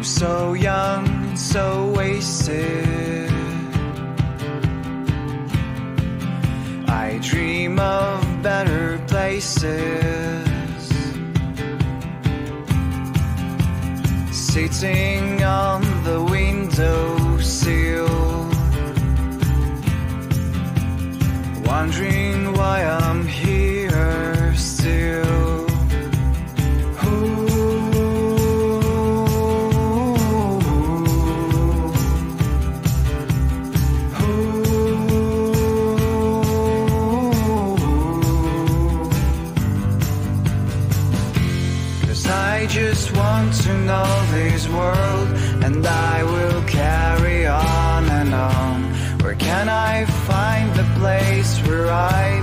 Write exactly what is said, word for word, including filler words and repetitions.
I'm so young, so wasted. I dream of better places. Sitting on the windowsill, wondering why I'm here still. Ooh. I just want to know this world, and I will carry on and on. Where can I find the place where I